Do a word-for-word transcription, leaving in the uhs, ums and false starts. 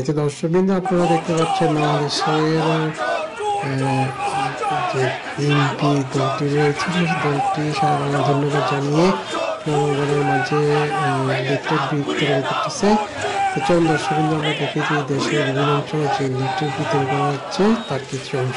যে দর্শকবৃন্দ আপনারা দেখতে পাচ্ছেন বাংলাদেশের যে বিএনপি দলটি রয়েছে সেই দলটি সারা বাংলা ধন্যবাদ জানিয়ে জনগণের মাঝে লিফলেট বিতরণ করতেছে। তো চলুন দর্শকবৃন্দ আমরা দেখেছি দেশের বিভিন্ন অঞ্চলে যে লিফলেট বিতরণ করা হচ্ছে তার কিছু অংশ।